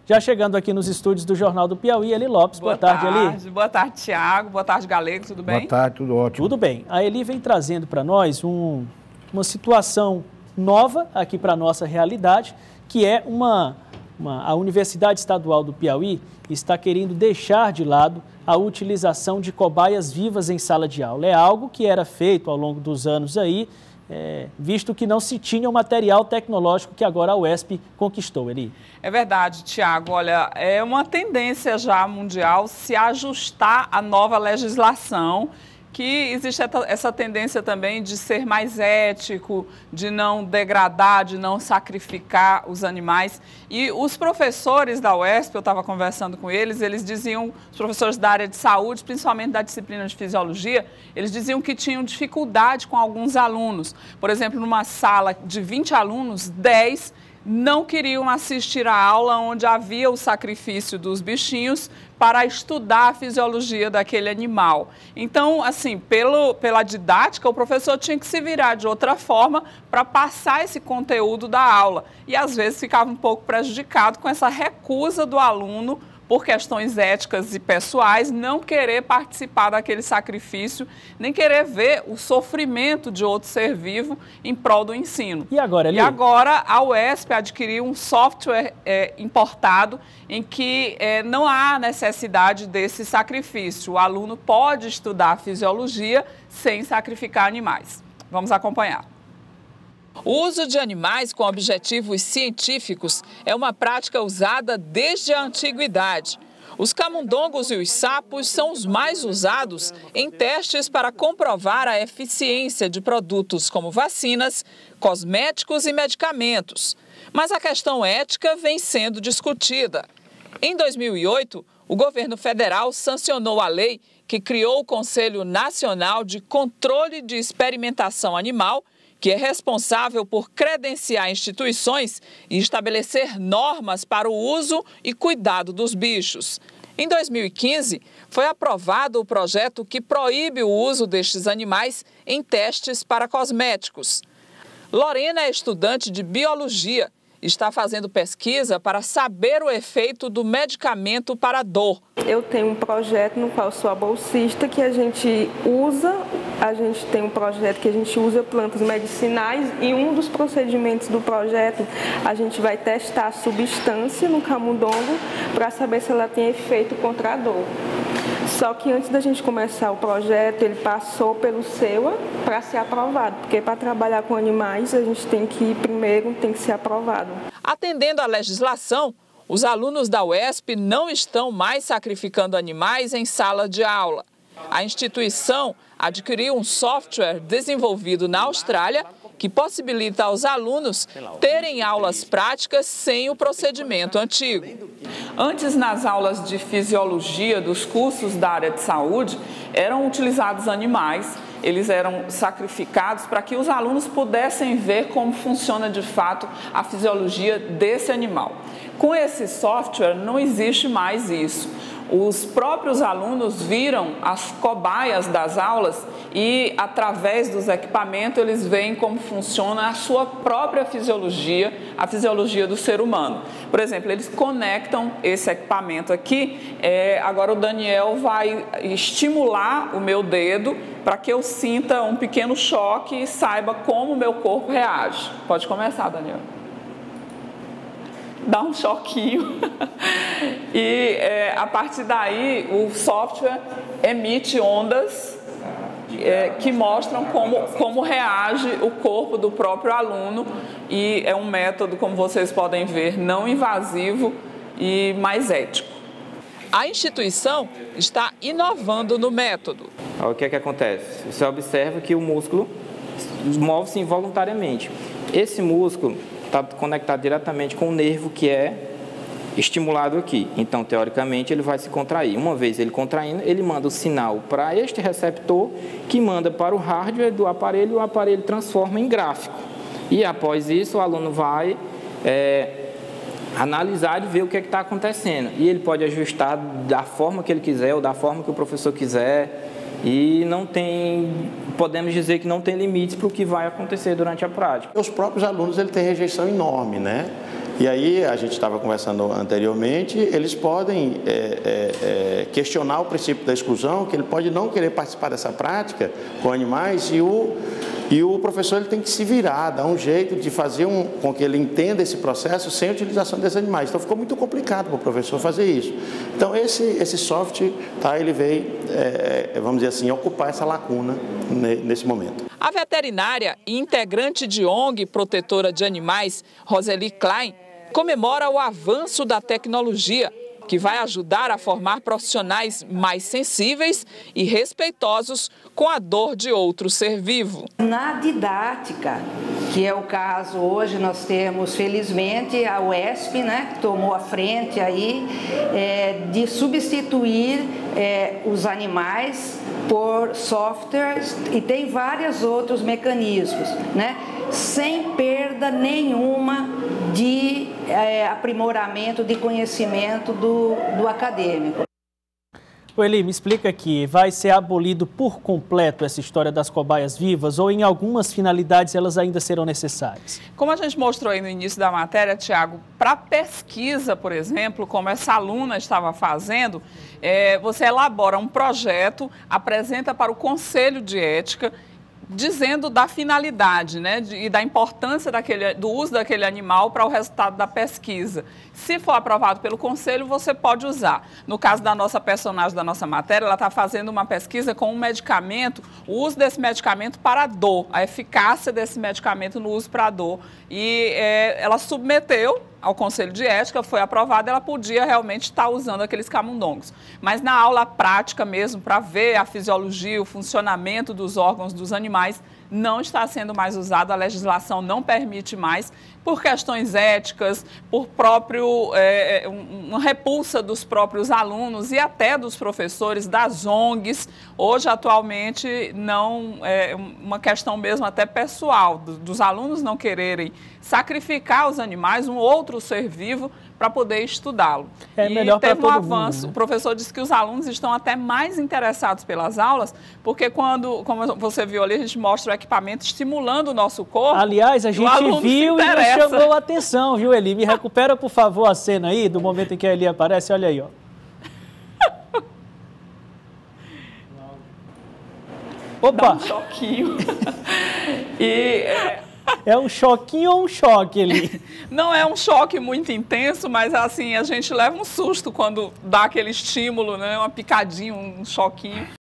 Já chegando aqui nos estúdios do Jornal do Piauí, Eli Lopes. Boa tarde, Eli. Boa tarde, Tiago. Boa tarde, Galego. Tudo bem? Boa tarde, tudo ótimo. Tudo bem. A Eli vem trazendo para nós uma situação nova aqui para a nossa realidade, que é a Universidade Estadual do Piauí está querendo deixar de lado a utilização de cobaias vivas em sala de aula. É algo que era feito ao longo dos anos aí, visto que não se tinha o material tecnológico que agora a UESP conquistou, Eli. É verdade, Tiago. Olha, é uma tendência já mundial se ajustar à nova legislação, que existe essa tendência também de ser mais ético, de não degradar, de não sacrificar os animais. E os professores da UESP, eu estava conversando com eles diziam, os professores da área de saúde, principalmente da disciplina de fisiologia, eles diziam que tinham dificuldade com alguns alunos. Por exemplo, numa sala de 20 alunos, 10 não queriam assistir a aula onde havia o sacrifício dos bichinhos para estudar a fisiologia daquele animal. Então, assim, pela didática, o professor tinha que se virar de outra forma para passar esse conteúdo da aula. E, às vezes, ficava um pouco prejudicado com essa recusa do aluno por questões éticas e pessoais, não querer participar daquele sacrifício, nem querer ver o sofrimento de outro ser vivo em prol do ensino. E agora, Eli? E agora a UESP adquiriu um software importado em que não há necessidade desse sacrifício. O aluno pode estudar a fisiologia sem sacrificar animais. Vamos acompanhar. O uso de animais com objetivos científicos é uma prática usada desde a antiguidade. Os camundongos e os sapos são os mais usados em testes para comprovar a eficiência de produtos como vacinas, cosméticos e medicamentos. Mas a questão ética vem sendo discutida. Em 2008, o governo federal sancionou a lei que criou o Conselho Nacional de Controle de Experimentação Animal, que é responsável por credenciar instituições e estabelecer normas para o uso e cuidado dos bichos. Em 2015, foi aprovado o projeto que proíbe o uso destes animais em testes para cosméticos. Lorena é estudante de biologia. Está fazendo pesquisa para saber o efeito do medicamento para a dor. Eu tenho um projeto no qual sou a bolsista, que a gente tem um projeto que a gente usa plantas medicinais e um dos procedimentos do projeto, a gente vai testar a substância no camundongo para saber se ela tem efeito contra a dor. Só que antes da gente começar o projeto, ele passou pelo SEUA para ser aprovado, porque para trabalhar com animais a gente tem que ser aprovado. Atendendo à legislação, os alunos da UESP não estão mais sacrificando animais em sala de aula. A instituição adquiriu um software desenvolvido na Austrália que possibilita aos alunos terem aulas práticas sem o procedimento antigo. Antes, nas aulas de fisiologia dos cursos da área de saúde, eram utilizados animais, eles eram sacrificados para que os alunos pudessem ver como funciona de fato a fisiologia desse animal. Com esse software não existe mais isso. Os próprios alunos viram as cobaias das aulas e, através dos equipamentos, eles veem como funciona a sua própria fisiologia, a fisiologia do ser humano. Por exemplo, eles conectam esse equipamento aqui, agora o Daniel vai estimular o meu dedo para que eu sinta um pequeno choque e saiba como o meu corpo reage. Pode começar, Daniel. Dá um choquinho e a partir daí o software emite ondas que mostram como reage o corpo do próprio aluno, e é um método, como vocês podem ver, não invasivo e mais ético. A instituição está inovando no método. O que é que acontece? Você observa que o músculo move-se involuntariamente. Esse músculo está conectado diretamente com o nervo que é estimulado aqui. Então, teoricamente, ele vai se contrair. Uma vez ele contraindo, ele manda o sinal para este receptor, que manda para o hardware do aparelho, e o aparelho transforma em gráfico. E, após isso, o aluno vai analisar e ver o que está acontecendo. E ele pode ajustar da forma que ele quiser ou da forma que o professor quiser. E podemos dizer que não tem limites para o que vai acontecer durante a prática. Os próprios alunos têm rejeição enorme, né? E aí, a gente estava conversando anteriormente, eles podem questionar o princípio da exclusão, que ele pode não querer participar dessa prática com animais e o professor ele tem que se virar, dar um jeito de fazer com que ele entenda esse processo sem a utilização desses animais. Então, ficou muito complicado para o professor fazer isso. Então, esse software, tá, ele veio, vamos dizer assim, ocupar essa lacuna nesse momento. A veterinária e integrante de ONG protetora de animais, Roseli Klein, comemora o avanço da tecnologia, que vai ajudar a formar profissionais mais sensíveis e respeitosos com a dor de outro ser vivo. Na didática, que é o caso hoje, nós temos, felizmente, a UESP, né, que tomou a frente aí, de substituir os animais por softwares e tem vários outros mecanismos, né, sem perda nenhuma de aprimoramento de conhecimento do acadêmico. Eli, me explica aqui, vai ser abolido por completo essa história das cobaias vivas ou em algumas finalidades elas ainda serão necessárias? Como a gente mostrou aí no início da matéria, Tiago, para pesquisa, por exemplo, como essa aluna estava fazendo, você elabora um projeto, apresenta para o Conselho de Ética, dizendo da finalidade, né, e da importância do uso daquele animal para o resultado da pesquisa. Se for aprovado pelo conselho, você pode usar. No caso da nossa personagem da nossa matéria, ela está fazendo uma pesquisa com um medicamento, o uso desse medicamento para a dor, a eficácia desse medicamento no uso para a dor. E ela submeteu ao Conselho de Ética, foi aprovada, ela podia realmente estar usando aqueles camundongos. Mas na aula prática mesmo, para ver a fisiologia, o funcionamento dos órgãos dos animais, não está sendo mais usado, a legislação não permite mais, por questões éticas, por uma repulsa dos próprios alunos e até dos professores, das ONGs. Hoje, atualmente, não é uma questão mesmo até pessoal, dos alunos não quererem sacrificar os animais, um outro ser vivo, para poder estudá-lo. É melhor para todo mundo, né? Teve um avanço, o professor disse que os alunos estão até mais interessados pelas aulas, porque como você viu ali, a gente mostra o equipamento estimulando o nosso corpo. Aliás, a gente viu e nos chamou a atenção, viu, Eli? Me recupera, por favor, a cena aí, do momento em que a Eli aparece, olha aí, ó. Opa! Dá um choquinho. É um choquinho ou um choque ali? Não é um choque muito intenso, mas assim, a gente leva um susto quando dá aquele estímulo, né? Uma picadinha, um choquinho.